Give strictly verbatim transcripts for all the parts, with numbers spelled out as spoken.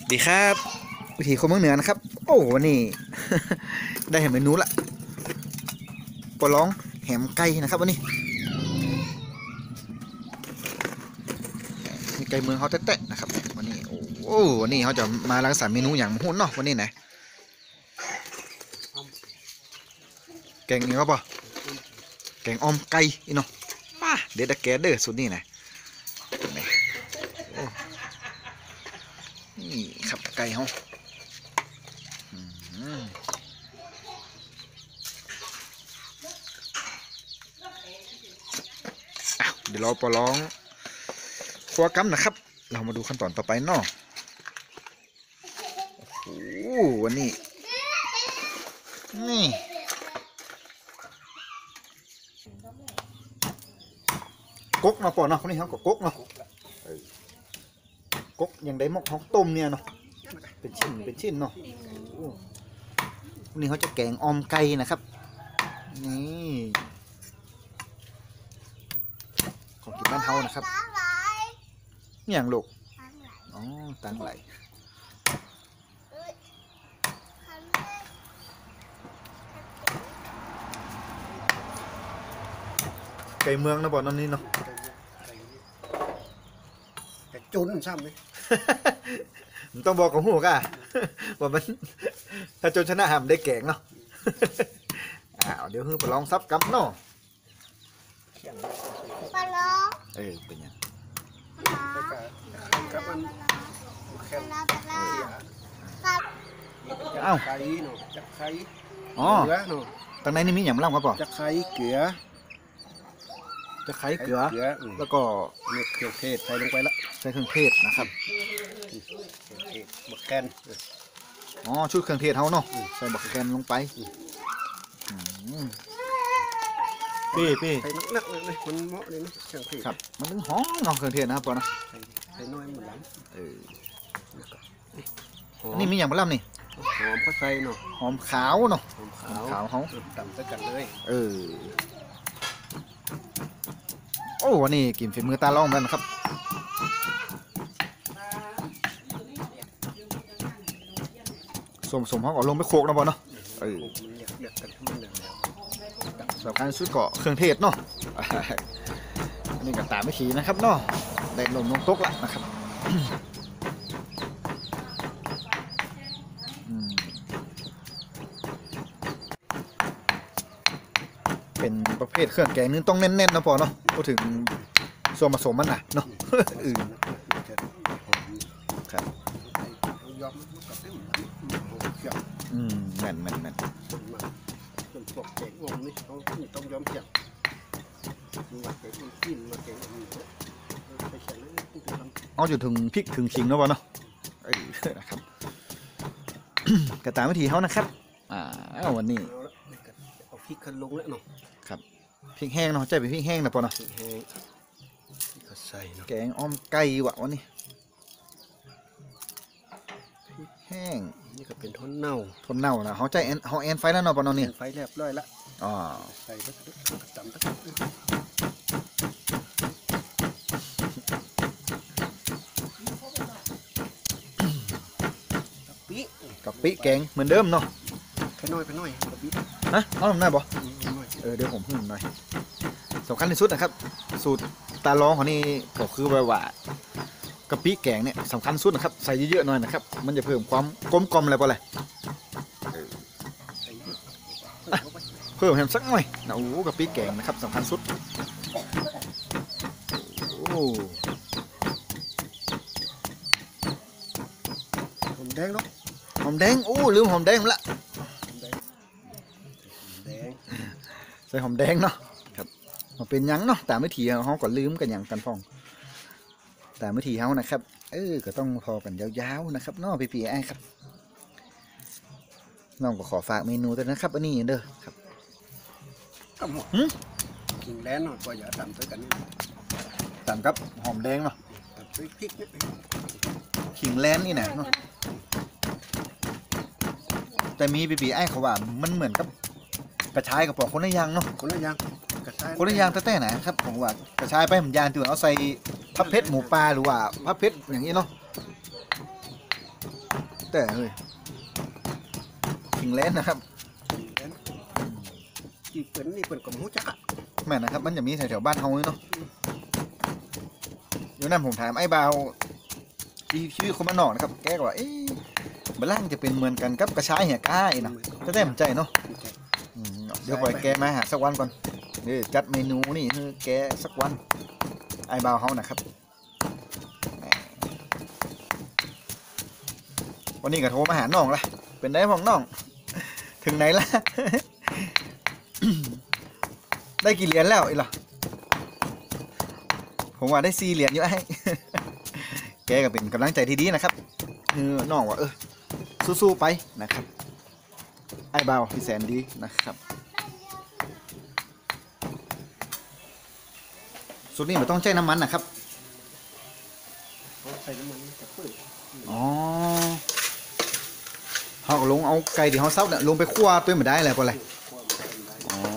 ดีครับวิถีคนเมืองเหนือนะครับโอ้วันนี้ ได้เห็นเมนูละปลาร้องแหมไก่นะครับวันนี้มีไก่เมืองเขาแตะๆนะครับวันนี้โอ้วันนี้เขาจะมารังสรรค์เมนูอย่างหุ่นเนาะวันนี้นะแกงนี้ก็ปะแกงออมไก่อีเนาะป้าเด็ดแกเด้อสุดนี่นะนี่ครับไก่เขาเดี๋ยวเราปลองครัวกั๊มนะครับเรามาดูขั้นตอนต่อไปเนาะโอ้โหวันนี้นี่ก๊กเนาะปอเนาะคนนี้เขาก็ก๊กเนาะก๊กยังได้หมกเขาต้มเนี่ยเนาะเป็นชิ้นเป็นชิ้นเนาะวันนี้เขาจะแกงออมไก่นะครับนี่ของกินบ้านเฮานะครับอย่างลูกอ๋อตังไหลไก่เมืองนะบ่อนนี้เนาะไก่จุนซ้ำเลยมันต้องบอกของหูก่ะว่ามันถ้าจนชนะหามได้แกงเนาะอ้าวเดี๋ยวฮือไปลองซับกับเนาะปลาล้อเออเป็นยังกับมันแค่อ้าวไข่เนาะจักไข่อ๋อเกลือเนาะตรงไหนนี่มีอย่างบ้างครับป่ะจักไข่เกลือจะไข่เกลือแล้วก็มีเครื่องเทศใส่ลงไปละใส่เครื่องเทศนะครับบักแกนอ๋อชุดเครื่องเทศเขาเนาะใส่บักแกนลงไปพี่พี่ใส่นักๆเลยมันเหมาะเลยนะเครื่องเทศครับมันถึงหอมเนาะเครื่องเทศนะครับป่ะนะใส่น้อยหมดแล้วเอออันนี้มีอย่างบ้างนี่หอมก็ใส่เนาะหอมขาวเนาะหอมขาวขาวเขาตำใส่กันเลยเออโอ้วันนี้กินฝีมือตาล่องแล้วนะครับสมสมเขาก็ลงไปโคกนะบอลเนาะเออสำคัญสุดก็เครื่องเทศเนาะอันนี้ก็ตามวิธีนะครับเนาะได้ลงลงโต๊ะละนะครับเป็นประเภทเครื่องแกงนึงต้องแน่นๆนะพอเนาะพูดถึงส่วนผสมมันน่ะเนาะอือครับอืมแม่นแม่นแม่นส่วนพวกแกงอมนี่เขาต้องยอมเสียบมาแกงกินมาแกงเอาอยู่ถึงพริกถึงขิงแล้วป่ะเนาะนะครับกระตามวิธีเขานะครับอ่าวันนี้เอาพริกขึ้นลงแล้วเนาะครับพริกแห้งเนาะใจเป็นพริกแห้งนะป่ะเนาะใส่เนาะแกงอ้อมไก่วะวันนี้พริกแห้งนี่ก็เป็นทนเน่าทนเน่านะเขาใจแอนเขาแอนไฟแล้วเนาะป่ะเนาะเนี่ยไฟเรียบร้อยละอ๋อใส่ตำตำตำกะปิแกงเหมือนเดิมเนาะไปน้อยไปน้อยกะปิฮะเอาหน่อยบ่เออเดี๋ยวผมเพิ่มหน่อยสำคัญที่สุดนะครับสูตรตาล้องของนี่ก็คือแบบว่ากะปิแกงเนี่ยสำคัญสุดนะครับใส่เยอะๆหน่อยนะครับมันจะเพิ่มความกลมกล่อมอะไรป่ะเลยเพิ่มแฮมสักหน่อยนะโอ้กะปิแกงนะครับสำคัญสุดโอ้หอมแดงเนาะหอมแดงโอ้ลืมหอมแดงละใส่หอมแดงเนาะครับมาเป็นยังเนาะแต่วิธีเขาก็ลืมกันอย่างกันพองแต่วิธีเขานะครับเออก็ต้องพอกันยาวๆนะครับเนาะพี่ๆไอ้ครับน้องก็ขอฝากเมนูด้วยนะครับอันนี้เด้อครับขิงแล้นหน่อยก็อย่าตำด้วยกันนี่ตำกับหอมแดงเนาะตำด้วยพริกนี่ขิงแลนนี่นะเนาะแต่มีพี่ๆไอ้เขาว่ามันเหมือนกับกระชายกับปอกคนละอย่างเนาะคนละอย่างกระชายคนละอย่างแต่ๆนะครับผมว่ากระชายไปผมยานตัวเอาใส่พับเพชรหมูปลาหรือว่าพับเพชรอย่างนี้เนาะแต่เลยขิงแลนนะครับจีเปิ่นนี่เปิ่นกับหูจักอะแม่นะครับมันจะมีแถวๆบ้านเฮาเลยเนาะเดี๋ยวนั้นผมถามไอ้บ่าวชีชีวิตคนบ้านนอกนะครับแกก็ว่าเอ๊ะบ้านล่างจะเป็นเหมือนกันกับกระชายเหี่ยก้าอีเนาะก็ได้ผมใจเนาะอืมเดี๋ยวปล่อยแกมาหาสักวันก่อนเดี๋ยวจัดเมนูนี่ให้แกสักวันไอ้บ่าวเฮานะครับวันนี้ก็โทรมาหาน้องละเป็นได้ของน้องถึงไหนละ ได้กี่เหรียญแล้วอีหรอผมว่าได้สี่เหรียญอยู่ไอ้ แกก็เป็นกำลังใจที่ดีนะครับเออน้องว่าเออสู้ๆไปนะครับไอ้เบาพี่แสนดีนะครับสูตรนี้ไม่ต้องใช้น้ำมันนะครับเขาใส่น้ำมันจะเปิดอ๋อเขาก็ลงเอาไก่ที่เขาเซาเนี่ยลงไปคั่วตัวเหมือนได้อะไรก็อะไรอ๋อ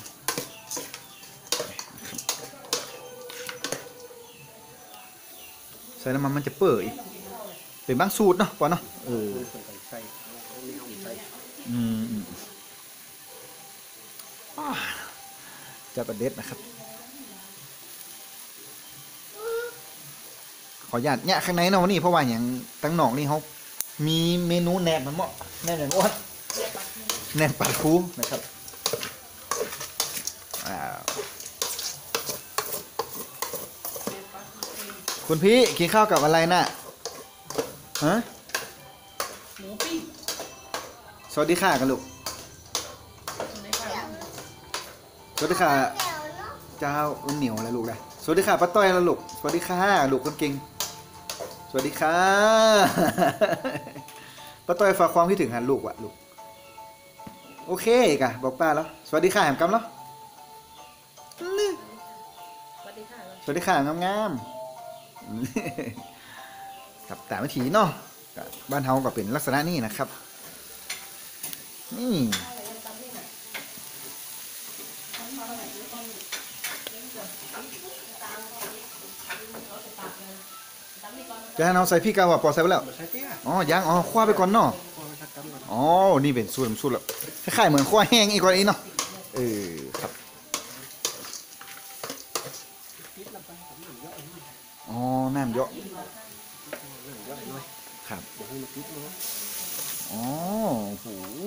ใส่น้ำมันมันจะเปื่อยเป็นบางสูตรเนาะก่อนเนาะเออใส่เอาไม่เอาใส่อืมอืมอ้าจะประเด็ดนะครับขออนุญาตเนี่ยข้างในเนาะวันนี้เพราะว่าอย่างตั้งหนองนี่เขามีเมนูแหนบมันเหมาะแหนบอย่างว่าแหนบปลาคูนะครับอ้าวคุณพี่กินข้าวกับอะไรน่ะฮะหมูปิ้งสวัสดีค่ะกันลูกสวัสดีค่ะเจ้าอุ้นเหนียวอะไรลูกเลยสวัสดีค่ะป้าต้อยแล้วลูกสวัสดีค่ะลูกคนเก่งสวัสดีค่ะ ป้าต้อยฝากความคิดถึงหันลูกวะลูกโอเคกะบอกป้าแล้วสวัสดีค่ะแหมกำแล้วสวัสดีค่ะสวัสดีค่ะงามๆ ครับแต่วิถีเนาะบ้านเฮาก็เป็นลักษณะนี้นะครับนี่จะให้เราใส่พริกกาวปอใส่ไปแล้วใส่เตี้ยอ๋อยังอ๋อคว้าไปก่อนเนาะพอไปทักกันก่อนอ๋อนี่เป็นสูตรสูตรแล้วคล้ายๆเหมือนคว้าแห้งอีกกว่านี้เนาะเออครับอ๋อน้ำเยอะครับเดี๋ยวให้มันติดเนาะอ๋อโอ้โห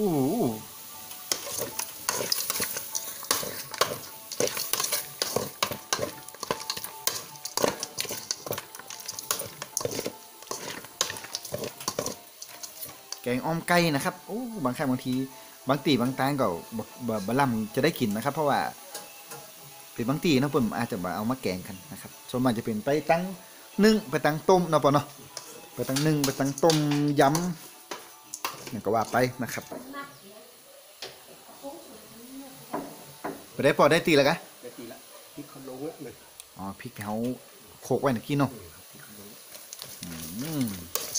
แกงอ้อมไก่นะครับโอ้บางครั้งบางทีบางตีบางตางก็บบะล่ำจะได้กินนะครับ เพราะว่าเป็นบางตีเนาะเพิ่นอาจจะมาเอามาแกงกันนะครับส่วนมากจะเป็นไปตั้งนึ่งไปตั้งต้มเนาะปะเนาะไปตั้งนึ่งไปตั้งต้มยำอย่างก็ว่าไปนะครับไปได้พอได้ตีแล้วกะได้ตีละที่เขาลงแล้วเลยอ๋อพริกที่เขาโขกไว้เมื่อกี้เนาะอืม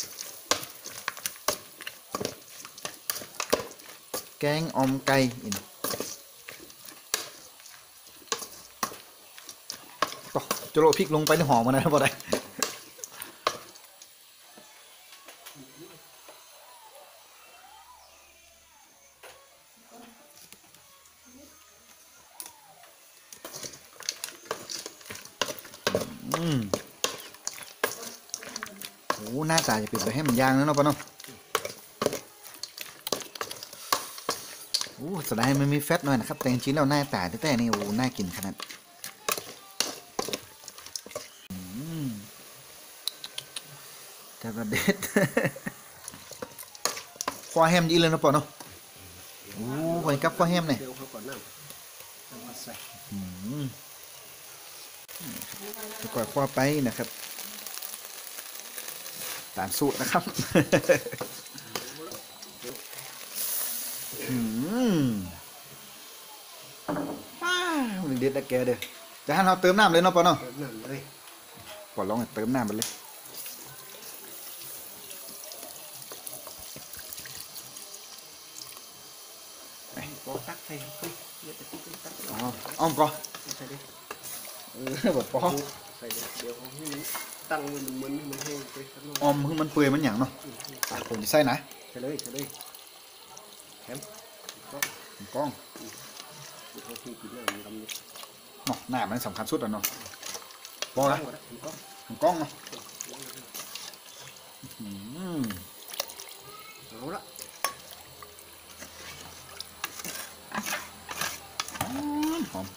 แกงออมไก่อินต่อจะโรยพริกลงไปในหอมมันนะพอได้อืมโอ้หน้าตาจะเปลี่ยนไปให้มันยางแล้วเนาะปะเนาะโอ้แสดงมันมีแฟตหน่อยนะครับแต่จริงๆแล้วหน้าตาแต่นี่โอ้น่ากินขนาดอืมแต่ประเด็ด ควาแฮมยีเลยนะปะเนาะโอ้หอยกับควาแฮมเนี่ยเดี๋ยวเขาก่อนน้ำน้ำมาใส่อืมจะกว่าควาไปนะครับตามสูตรนะครับ อืมว้าวเด็ดๆนะแกเด้อจะให้เราเติมน้ำเลยเนาะปอเนาะเติมน้ำเลยปอลองให้เติมน้ำไปเลยพอตักใส่เฮ้ยเดี๋ยวจะติดตักอ๋ออ้อมก่อนใส่ดิเออแบบปอใส่ดิเดี๋ยวให้มันตั้งมันมันมันแห้งไปข้างนอกออมคือมันเปื่อยมันหยังเนาะอ่ะผมจะใส่นะใช่เลยใช่เลยแคมก็กล้องเขาที่กินเนี่ยมันทำนี่เนาะหน้ามันสำคัญสุดอ่ะเนาะบอกนะก็กล้องเนาะอืมเอาละหอม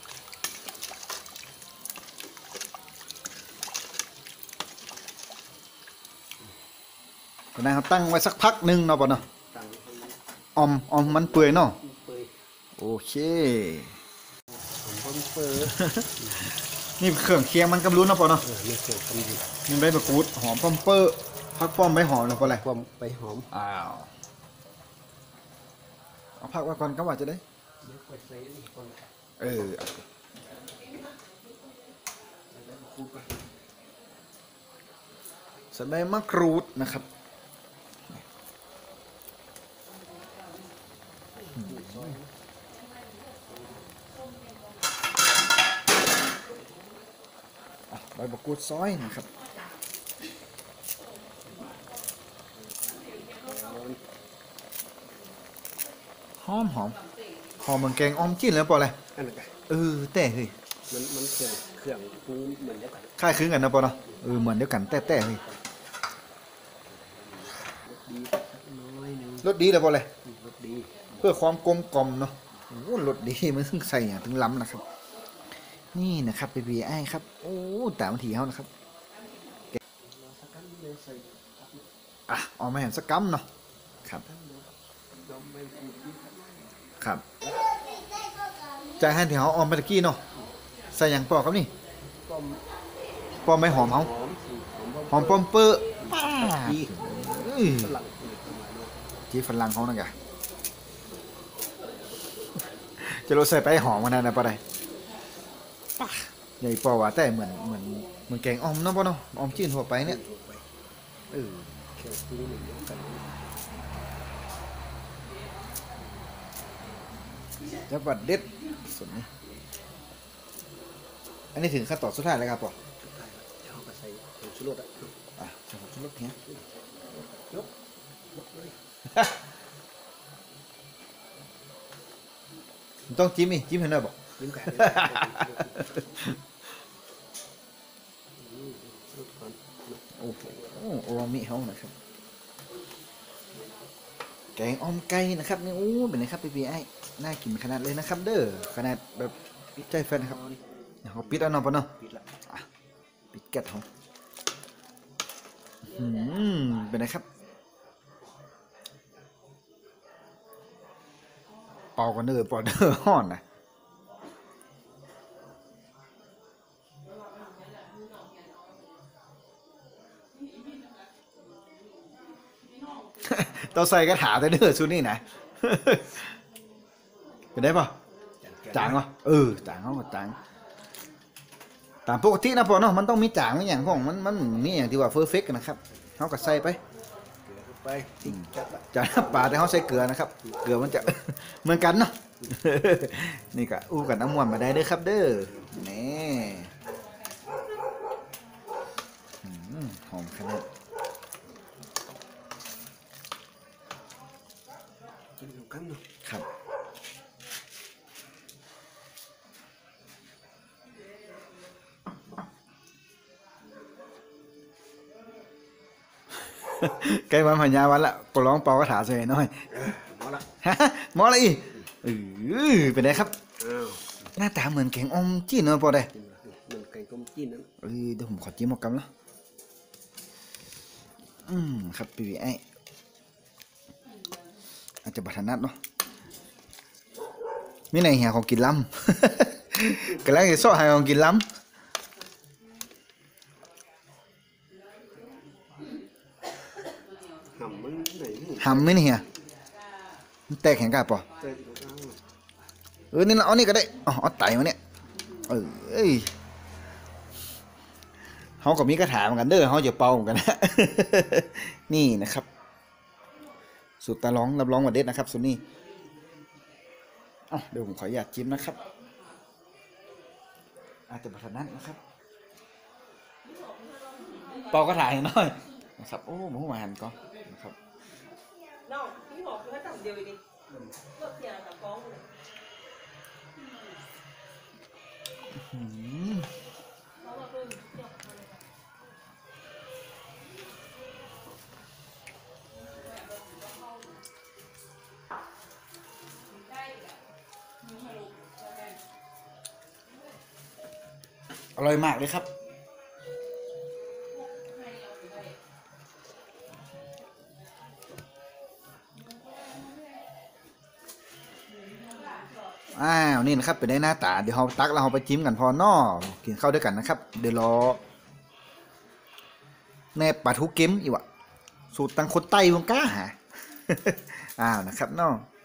ตอนนั้นเขาตั้งไว้สักพักหนึ่งเนาะป่ะเนาะตั้งออมออมมันเปื่อยเนาะเปยโอเคผมก็เปยนี่เครื่องเคียงมันกำลุ้นเนาะป่ะเนาะเออไม่เกี่ยวกันดีมีใบมะกรูดหอมป้อมเปอร์พักป้อมใบหอมเนาะป่ะอะไรความไปหอมอ้าวเอาพักไว้ก่อนก็ว่าจะได้เดี๋ยวไปใส่นี่ก่อนเออคูดไปใส่ใบมะกรูดนะครับอ่ะใบมะกรูดซอยนะครับหอมหอมหอมเหมือนแกงอ้อมจิ้นแล้วป่ะอะไรอันนั้นไงเออแต่เฮ้ยมันมันเครื่องเครื่องปรุงเหมือนเดียวกันคล้ายคลึงกันนะป่ะเนาะเออเหมือนเดียวกันแต่แต่เฮ้ยดีน้อยหนึงรสดีเลยป่ะอะไรรสดีเพื่อความกลมกล่อมเนาะโอ้รสดีมันถึงใส่อย่างถึงล้ำนะครับ นี่นะครับเป็นบีไอครับโอ้แต่บางทีเขานะครับสักกันเดียวใส่อ่ะเอามาเห็นสักกัมเนาะครับยอมไม่พูดดีครับจากให้ที่เขาออมไปตะกี้เนาะใส่อย่างปอกครับนี่ต้มปอมไม่หอมเขาหอมสิหอมหอมปอมเปอร์ป้าดีเอ้ยฝรั่งนี่ประมาณนี้จีฝรั่งเขานั่นไงจะรู้ใส่ไปหอมมันนั่นนะปะไรป้าใหญ่ปอว่าแต่เหมือนเหมือนเหมือนแกงออมเนาะปะเนาะออมจีนทั่วไปเนี่ยทั่วไปเออเครื่องปรุงเหมือนเดียวกันจังหวัดเด็ดสุดนี่อันนี้ถึงขั้นตอนสุดท้ายแล้วครับปอสุดท้ายแล้วเดี๋ยวเอาไปใส่ผงชูรสอ่ะอ่ะจังหวัดชุดรถเนี้ยยกยกเลยต้องจิ้มอีกจิ้มเห็นหน่อยบอกยิ้มไก่รสก่อนโอ้โหโอวามิเขานะครับแกงอ้อมไก่นะครับนี่โอ้เป็นไงครับพี่พี่ไอ้น่ากินขนาดเลยนะครับเด้อขนาดแบบใจแฟนนะครับเดี๋ยวเขาปิดเอาเนาะปะเนาะปิดละอ่ะปิดแก๊สเขาอืมเป็นไงครับเป่ากันเด้อเป่าเด้อห้อนนะ ต้องใส่กระถาแต่เด้อชุดนี้นะ เป็นได้ปะจางวะเออจางเขาก็จางตามปกตินะพอเนาะมันต้องมีจางมีอย่างของมันมันมีอย่างที่ว่าเฟอร์เฟกนะครับเขาก็ใส่ไปเกลือเข้าไปติ๊กจัดละจางน้ำปลาแต่เขาใส่เกลือนะครับเกลือมันจะ เหมือนกันเนาะ นี่ก็อู้กับน้ำมันมาได้เด้อครับเด้อนี่อืมหอมขนาดกินอยู่กันเนาะครับ ใกล้วันพญาวันละปร้องเป่ากระถาใส่หน่อยเอาละฮะหมออะไรอีกเออเป็นไงครับอ้าวหน้าตาเหมือนแกงอมจีนเนอะพอได้กินละมันไก่ต้มจีนนั่นเออเดี๋ยวผมขอจิ้มเอากำละอืมครับปีไออาจจะบัถนัดเนาะมีไหนเหี่ยของกินล้ำ กำลังจะซ่อหาของกินล้หำมันไหนหมูำหำไหมเนี่ยเหี่ยมันแตกแข็งกาปอเต้นอยู่ข้างเออนี่เราเอานี่ก็ได้อ๋อเอาไตมาเนี่ยเออเอ้ยเขาก็มีกระถาเหมือนกันเด้อเขาจะเป่าเหมือนกันนะ นี่นะครับสูตรตาร้องรับรองว่าเด็ดนะครับสูตรนี้เอ้าเดี๋ยวผมขออนุญาตจิ้มนะครับอาจจะบัถนัดนะครับ เป่ากระถาให้หน่อยนะครับโอ้หมูหวานก็นะครับน้องพี่หอกคือแค่ต่ำเดียวเองเลิกเสียกับฟ้องเลยอืมเพราะว่าเพิ่งเที่ยวกับเขาเลยค่ะได้แหละมีให้ลูกแล้วแม่อร่อยมากเลยครับให้เอาไปได้อ้าวนี่นะครับเป็นได้หน้าตาเดี๋ยวเราตักแล้วเราไปจิ้มกันพอน้อกินข้าวด้วยกันนะครับ เดี๋ยวรอแน่ปลาทูเก็มอีกวะสูตรตังคนใต้วงก้าหา อ้าวนะครับน้อ